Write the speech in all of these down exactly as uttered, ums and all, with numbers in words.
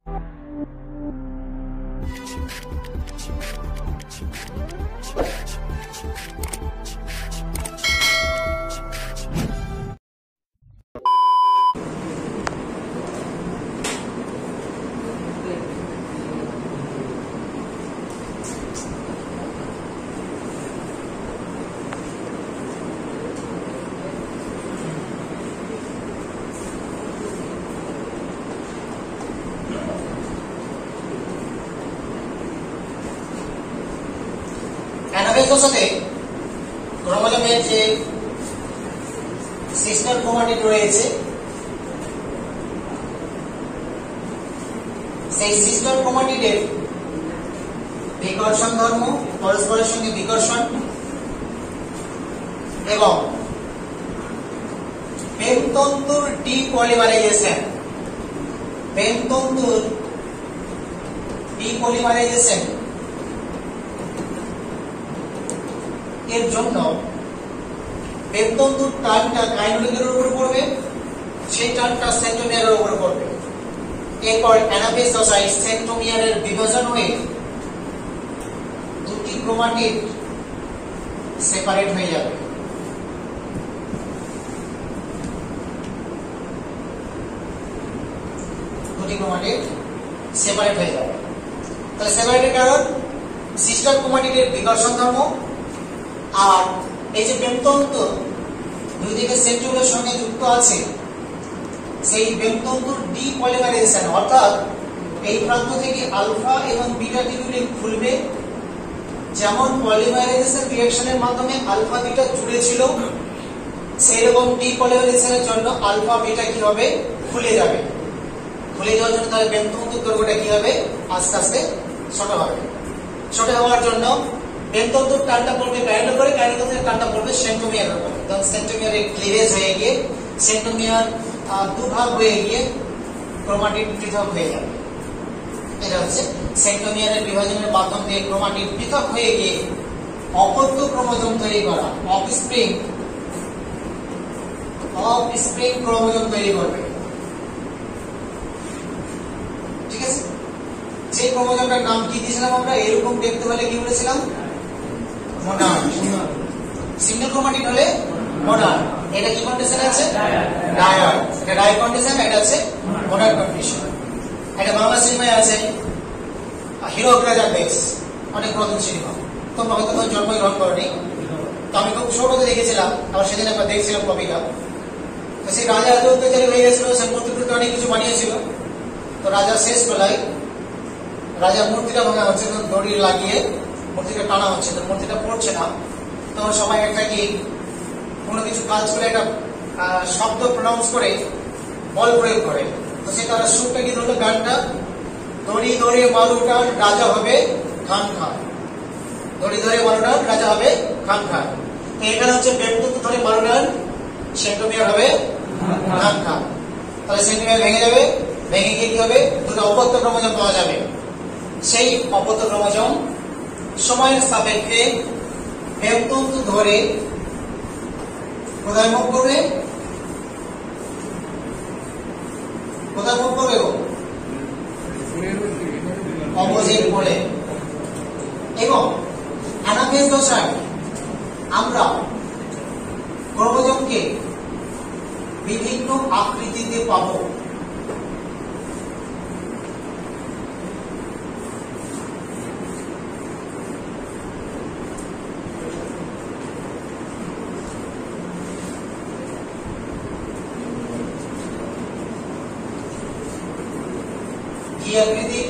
অ্যানাফেজের সাথে ক্রোমোজোমের যে সিস্টার ক্রোমাটিড রয়েছে সেই সিস্টার ক্রোমাটিডের বিকর্ষণ ধর্ম, পরস্পরের সঙ্গে বিকর্ষণ এবং পেনতন্তুর ডিপলিমারাইজেশন পেনতন্তুর ডিপলিমারাইজেশন এর জন্য পেনতন্তুর টানটা কাইনেটিকের উপর পড়বে, সেই টানটা সেন্ট্রোমিয়ারের উপর পড়বে। এরপর অ্যানাফেজ দশায় সেন্ট্রোমিয়ারের বিভাজন হয়ে দুটি ক্রোমাটিড সেপারেট হয়ে যাবে। দুটি ক্রোমাটিড সেপারেট হয়ে যাবে। তাহলে সেপারেটের কারণ সিস্টার ক্রোমাটিডের বিকর্ষণ ধর্ম, আর এই যে পেনতন্তু দুই দিকে সেন্ট্রিওলের সঙ্গে যুক্ত আছে সেই পেনতন্তুর ডিপলিমারাইজেশন, অর্থাৎ এই প্রান্ত থেকে আলফা এবং বিটা টিউবিউলিন খুলবে। যেমন পলিমারাইজেশন রিঅ্যাকশনের মাধ্যমে আলফা বিটা জুড়ে ছিল, সেই রকম ডিপলিমারাইজেশনের জন্য আলফা বিটা কি হবে, খুলে যাবে। খুলে যাওয়ার জন্য তাহলে পেনতন্তুর দৈর্ঘ্যটা কি হবে, আস্তে আস্তে ছোট হবে। ছোট হওয়ার জন্য পেনতন্তুর টানটা পড়বে প্যারালাল করে, কাইনেটোকোরের টানটা পড়বে সেন্ট্রোমিয়ারের উপর। তখন সেন্ট্রোমিয়ারে ক্লিভেজ হয়ে গিয়ে সেন্ট্রোমিয়ার দুভাগ হয়ে গিয়ে ক্রোমাটিড পৃথক হয়ে যাবে। এটা হচ্ছে সেন্ট্রোমিয়ারের বিভাজনের মাধ্যম দিয়ে ক্রোমাটিড পৃথক হয়ে গিয়ে অপত্য ক্রোমোজোম তৈরি করা, অফস্প্রিং অফস্প্রিং ক্রোমোজোম তৈরি করবে। ঠিক আছে, যে ক্রোমোজোমটার নাম কি দিয়েছিলাম আমরা, এরকম দেখতে হলে কি বলেছিলাম, মোনাড। সিঙ্গেল ক্রোমাটিড হলে মোনাড। এটা কি কন্ডিশন আছে, ডায়াড। এটা ডায়াড কন্ডিশন, এটা আছে মোনাড কন্ডিশন। এটা বাংলা সিনেমায় আছে হিরো রাজা বেস, অনেক প্রথম সিনেমা। তোমরা হয়তো তখন জন্মগ্রহণ করনি, তো আমি খুব ছোটতে দেখেছিলাম, আবার সেদিন একবার দেখছিলাম কবিতা। তো সেই রাজা এত অত্যাচারী হয়ে গেছিল, সে মূর্তিতে অনেক কিছু বানিয়েছিল। তো রাজা শেষ বেলায় রাজার মূর্তিটা ভাঙা হচ্ছে, তো দড়ি লাগিয়ে মূর্তিটা টানা হচ্ছে, তো মূর্তিটা পড়ছে না। তখন সবাই একটা কি কোনো কিছু কাজ করে একটা শব্দ প্রনাউন্স করে বল প্রয়োগ করে। তো সেটা সুরটা কি ধরলো, গানটা দড়ি ধরে মালুটান রাজা হবে খান খান, দড়ি ধরে মালুটান রাজা হবে খান খান। তো এখানে হচ্ছে পেনতন্তু ধরে মালুটান, সেন্ট্রোমিয়ার হবে খান খান। তাহলে সেন্ট্রোমিয়ার ভেঙে যাবে, ভেঙে গিয়ে কি হবে, দুটো অপত্য ক্রোমোজোম পাওয়া যাবে। সেই অপত্য ক্রোমোজোম সময়ের সাপেক্ষে পেনতন্তু ধরে কোথায় মুভ করবে, কোথায় মুভ করবে, অপোজিট পোলে। এবং অ্যানাফেজ দশায় আমরা ক্রোমোজোমকে বিভিন্ন আকৃতিতে পাবো। আকৃতির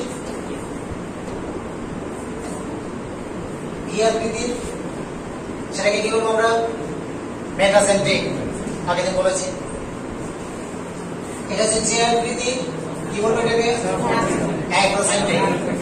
আকৃতির সেটাকে কি বলবো আমরা, মেটাসেন্ট্রিক, আগে যে বলেছি। এটা হচ্ছে যে আকৃতি, কি বলবো এটাকে, অ্যাক্রোসেন্ট্রিক।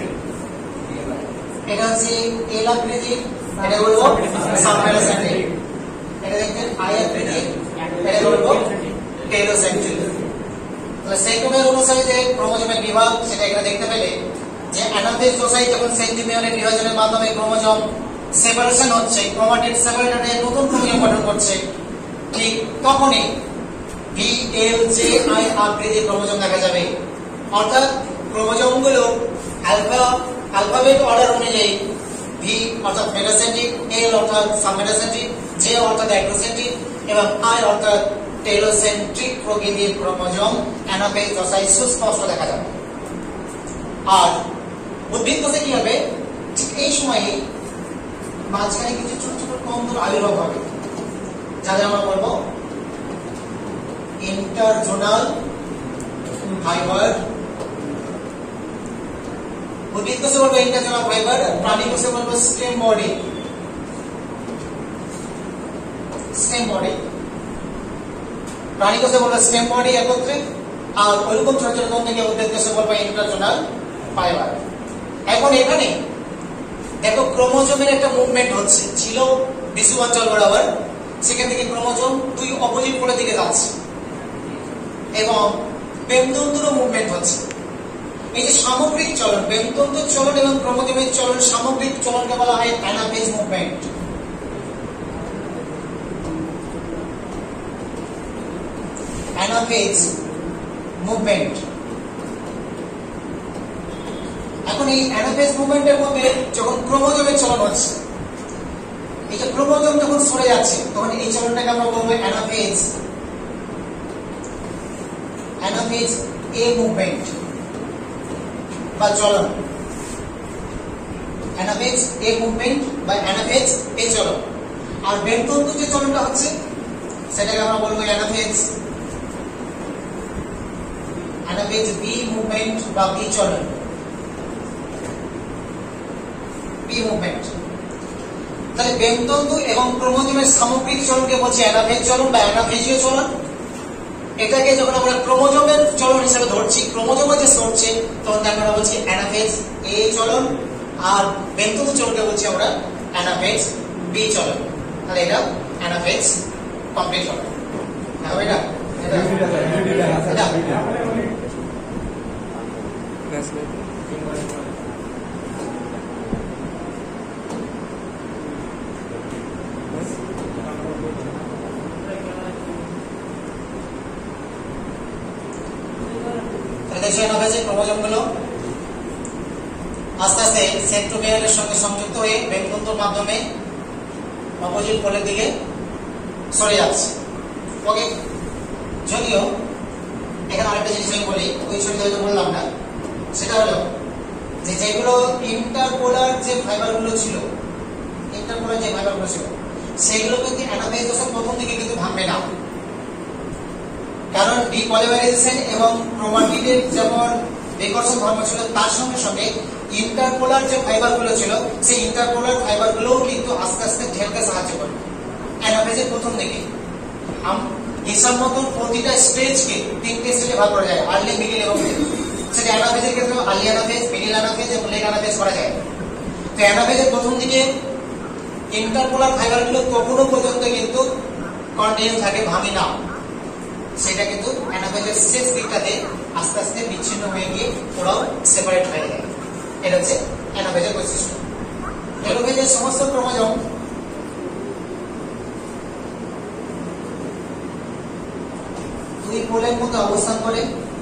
এটা হচ্ছে এল আকৃতি, এটা বলবো সাবমেটাসেন্ট্রিক। এটা দেখবেন আই আকৃতি, এটা বলবো টেলোসেন্ট্রিক। তাহলে সেন্ট্রোমিয়ার অনুসারে যে ক্রোমোজোমের বিভাগ সেটা এখানে দেখতে পেলে যে অ্যানাফেজ দশায় যখন সেন্ট্রোমিয়ারের বিভাজনের মাধ্যমে ক্রোমোজোম সেপারেশন হচ্ছে, ক্রোমাটিড সেপারেট হয়ে নতুন ক্রোমোজোম গঠন করছে, ঠিক তখনই ভি এল জে আই আকৃতির ক্রোমোজোম দেখা যাবে। অর্থাৎ ক্রোমোজোম গুলো আলফা অ্যালফাবেট অর্ডার অনুযায়ী ভি অর্থাৎ মেটাসেন্ট্রিক, এল অর্থাৎ সাবমেটাসেন্ট্রিক, জে অর্থাৎ অ্যাক্রোসেন্ট্রিক এবং আই অর্থাৎ টেলোসেন্ট্রিক প্রকৃতির ক্রোমোজোম অ্যানাফেজ দশায় সুস্পষ্ট দেখা যাবে। আর উদ্ভিদ কোষে কি হবে, ঠিক এই সময়ে মাঝখানে কিছু ছোট ছোট তন্তুর আবির্ভাব হবে, যাদের আমরা বলবো ইন্টারজোনাল ফাইবার। উদ্ভিদ কোষে বলবো ইন্টারজোনাল ফাইবার, প্রাণী কোষে বলবো স্টেম বডি। স্টেম বডি প্রাণী কোষে বলবো স্টেম বডি একত্রে, আর ওইরকম ছোট ছোট তন্তুকে উদ্ভিদ কোষে বলবো ইন্টারজোনাল ফাইবার। এখন এখানে দেখো ক্রোমোজোমের একটা মুভমেন্ট হচ্ছে, ছিল বিশুব অঞ্চল বরাবর, সেখান থেকে ক্রোমোজোম দুই অপোজিট পোলের দিকে যাচ্ছে এবং বেমতন্তুরও মুভমেন্ট হচ্ছে। এই যে সামগ্রিক চলন, বেমতন্তুর চলন এবং ক্রোমোজোমের চলন, সামগ্রিক চলনকে বলা হয় অ্যানাফেজ মুভমেন্ট। Anaphase movement. এখন এই অ্যানাফেজ মুভমেন্টের মধ্যে যখন ক্রোমোজোমের চলন হচ্ছে, এই যে ক্রোমোজোম যখন সরে যাচ্ছে, তখন এই চলনটাকে আমরা বলবো অ্যানাফেজ অ্যানাফেজ এ মুভমেন্ট বা চলন। অ্যানাফেজ এ মুভমেন্ট বা অ্যানাফেজ এ চলন। আর বেমতন্তু যে চলনটা হচ্ছে সেটাকে আমরা বলবো অ্যানাফেজ অ্যানাফেজ বি মুভমেন্ট বা বি চলন। B movement. তাহলে বেমতন্তু এবং ক্রোমোজোমের সামগ্রিক চলনকে বলছি অ্যানাফেজ চলন বা অ্যানাফেজীয় চলন। এটাকে যখন আমরা ক্রোমোজোমের চলন হিসেবে ধরছি, ক্রোমোজোমে যে সরছে, তখন আমরা বলছি অ্যানাফেজ এ চলন, আর বেমতন্তু চলনকে বলছি আমরা অ্যানাফেজ বি চলন। তাহলে এটা অ্যানাফেজ কমপ্লিট হবে। হ্যাঁ এটা এটা এটা ক্রোমোজোমগুলো আস্তে আস্তে সেন্ট্রোমিয়ারের সঙ্গে সংযুক্ত হয়ে বেমতন্তুর মাধ্যমে অপোজিট পোলের দিকে সরে যাচ্ছে। ওকে, যদিও এখানে আরেকটা জিনিস আমি বলি, ওই ছবিটা হয়তো বললাম না, সেটা হলো যে যেগুলো ইন্টারপোলার যে ফাইবারগুলো ছিল, ইন্টারপোলার যে ফাইবারগুলো ছিল, সেগুলো কিন্তু অ্যানাফেজ দশার প্রথম দিকে কিন্তু ভাঙবে না। কারণ ডিপলিমারাইজেশন এবং ক্রোমাটিডের যেমন বিকর্ষণ ধর্ম ছিল, তার সঙ্গে সঙ্গে ইন্টারপোলার যে ফাইবারগুলো ছিল, সেই ইন্টারপোলার ফাইবারগুলোও কিন্তু আস্তে আস্তে ঢেলতে সাহায্য করবে অ্যানাফেজের প্রথম দিকে। হিসাব মতন প্রতিটা স্টেজকে তিনটে স্টেজে ভাগ করা যায়, আর্লি, মিডিল এবং লেট। সেটা অ্যানাফেজের ক্ষেত্রে আর্লি অ্যানাফেজ, মিডিল অ্যানাফেজ এবং লেট অ্যানাফেজ করা যায়। তো অ্যানাফেজের প্রথম দিকে ইন্টারপোলার ফাইবারগুলো তখনও পর্যন্ত কিন্তু কন্টিনিউ থাকে, ভাঙে না। সেটা কিন্তু অ্যানাফেজের শেষ দিকটাতে আস্তে আস্তে বিচ্ছিন্ন হয়ে গিয়ে ওরাও সেপারেট হয়ে যায়। এটা হচ্ছে অ্যানাফেজের বৈশিষ্ট্য। টেলোফেজের সমস্ত ক্রোমোজোম দুই পোলের মধ্যে অবস্থান করে।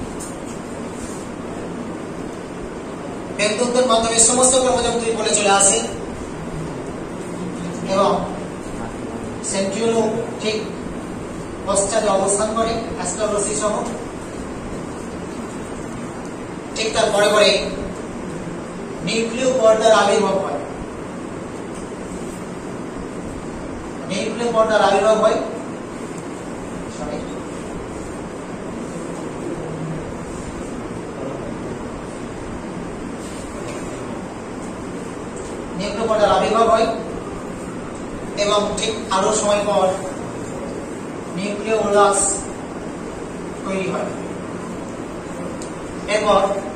বেমতন্তুর মাধ্যমে সমস্ত ক্রোমোজোম দুই পোলে চলে আসে এবং সেন্ট্রিওলও ঠিক পশ্চাতে অবস্থান করে অ্যাস্ট্রোলসি সহ। ঠিক তার পরে পরে নিউক্লিয় পর্দার আবির্ভাব হয়। নিউক্লিয় পর্দার আবির্ভাব হয় নিউক্লিয় পর্দার আবির্ভাব হয় এবং ঠিক আরো সময় পর নিউক্লিওলাস তৈরি হয়। এরপর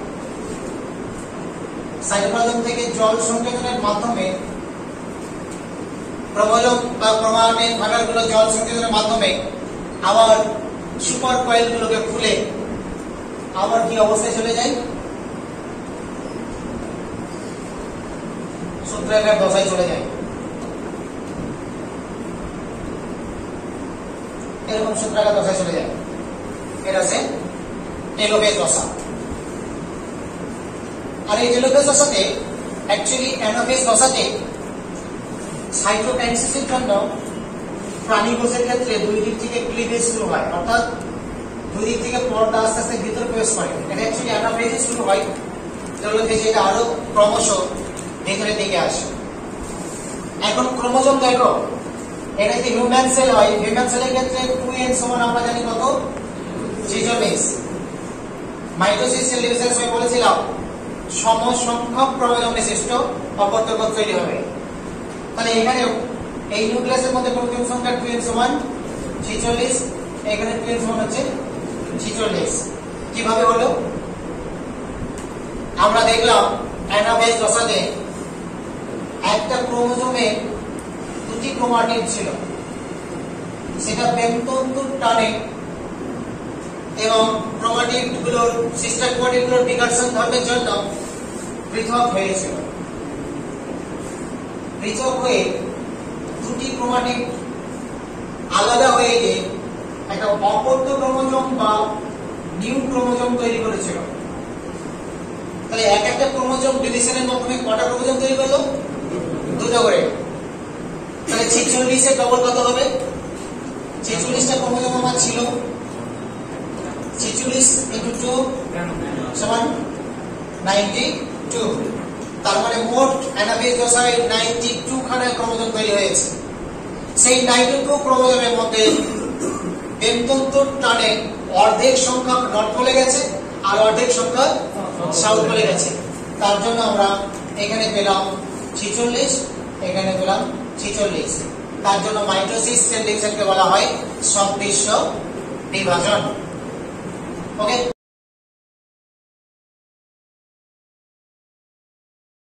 সাইটোপ্লাজম থেকে জল সংযোজনের মাধ্যমে ক্রোমোজোম বা ক্রোমাটিন ফাইবারগুলো জল সংযোজনের মাধ্যমে আবার সুপার কয়েলগুলোকে খুলে আবার কি অবস্থায় চলে যায়, সূত্রাকার দশায় চলে যায়। এরকম সূত্রাকার দশায় চলে যায়। এটা হচ্ছে টেলোফেজ দশা। আর এই টেলোফেজ দশাতে অ্যাকচুয়ালি অ্যানাফেজ দশাতে সাইটোকাইনেসিসের জন্য প্রাণী কোষের ক্ষেত্রে দুই দিক থেকে ক্লিভেজ শুরু হয়, অর্থাৎ দুই দিক থেকে পর্দা আস্তে আস্তে ভিতরে প্রবেশ করে। এটা অ্যাকচুয়ালি অ্যানাফেজে শুরু হয়, টেলোফেজ এটা আরো ক্রমশ ভেতরের দিকে আসে। এখন ক্রোমোজোম দেখো, এটা যদি হিউম্যান সেল হয়, হিউম্যান সেলের ক্ষেত্রে টু এন সমান আমরা জানি কত, ছেচল্লিশ। মাইটোসিস সেল ডিভিশনের সময় বলেছিলাম সম সংখ্যক ক্রোমোজোম বিশিষ্ট অপত্য কোষ তৈরি হবে। তাহলে এখানে এই নিউক্লিয়াসের মধ্যে ক্রোমোজোম সংখ্যা টু এন সমান ছেচল্লিশ, এখানে টু এন সমান হচ্ছে ছেচল্লিশ। কিভাবে হলো? আমরা দেখলাম অ্যানাফেজ দশাতে একটা ক্রোমোজোমে দুটি ক্রোমাটিড ছিল, সেটা বেমতন্তুর টানে এবং ক্রোমাটিড গুলোর সিস্টার ক্রোমাটিড গুলোর বিকাশন ধর্মের জন্য পৃথক হয়েছিল। পৃথক হয়ে দুটি ক্রোমাটিড আলাদা হয়ে গিয়ে একটা অপত্য ক্রোমোজোম বা নিউ ক্রোমোজোম তৈরি করেছিল। তাহলে এক একটা ক্রোমোজোম ডিভিশনের মাধ্যমে কটা ক্রোমোজোম তৈরি করলো? দুটো করে। তাহলে ছেচল্লিশ এর ডবল কত হবে? ছেচল্লিশটা ক্রোমোজোম আমার ছিল, ছেচল্লিশ ইন্টু টু সমান নাইনটি টু। তার মানে মোট অ্যানাফেজ দশায় নাইনটি টু খানা ক্রোমোজোম তৈরি হয়েছে। সেই নাইনটি টু ক্রোমোজোমের মধ্যে বেমতন্তুর টানে অর্ধেক সংখ্যা নর্থ চলে গেছে আর অর্ধেক সংখ্যা সাউথ চলে গেছে। তার জন্য আমরা এখানে পেলাম ছেচল্লিশ, এখানে পেলাম ছেচল্লিশ। তার জন্য মাইটোসিস সেল ডিভিশনকে বলা হয় সম্পৃষ্ট বিভাজন। ওকে।